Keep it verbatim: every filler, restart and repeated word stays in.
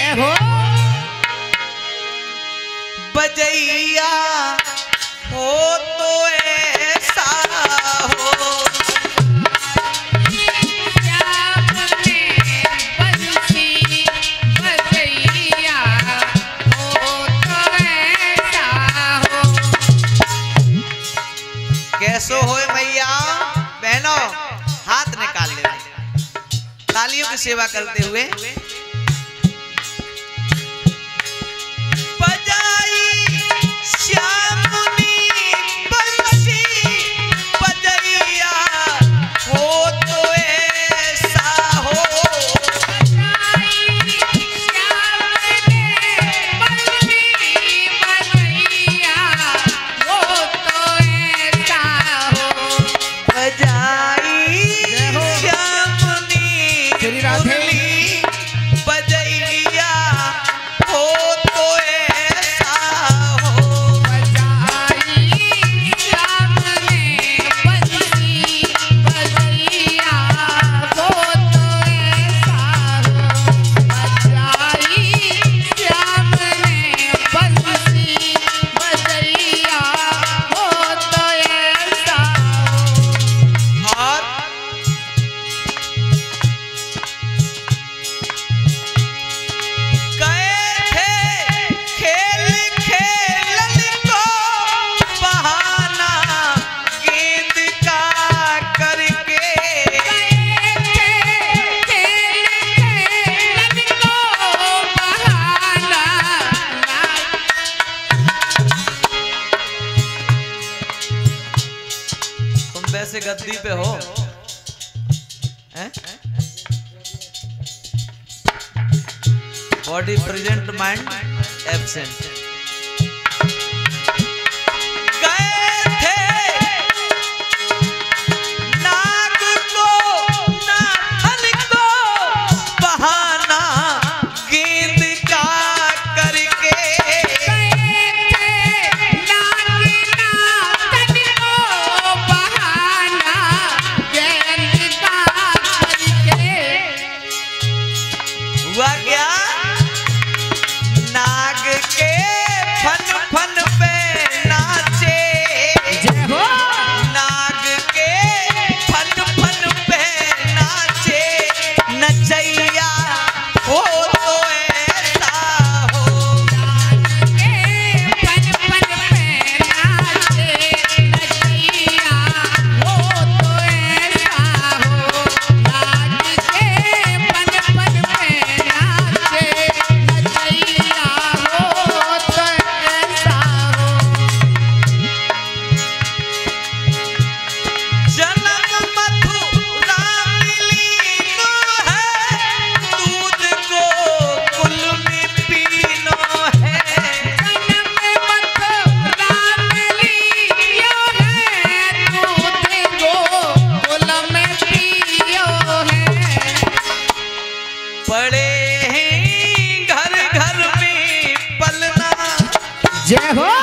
जय हो बजैया हो तो ऐसा हो कैसो होए मैया बहनों हाथ निकाल ले तालियों की सेवा करते हुए बजाई श्यामुनी बंसी बजैया हो तो ऐसा हो बजाई श्यामुनी बंसी बजैया हो तो ऐसा हो बजाई श्यामुनी श्री राधे बजैया हो तो ऐसा हो बजाई श्यामुनी बंसी बजैया हो तो ऐसा हो बजाई श्यामुनी बंसी बजैया हो तो ऐसा हो और गए थे खेल खेलन को बहाना गेंद का करके तुम वैसे गद्दी पे हो हैं? बॉडी प्रेजेंट माइंड एब्सेंट गए थे नाग को नाथन को बहाना गेंद का करके हुआ क्या नाग के फन फन पे नाचे नाग के फन फन पे नाचे नचैया हो तो ऐसा हो जन्म मथुरा मिलीनो है दूध को कुल में पीनो है पड़े हैं घर घर में पलना जय हो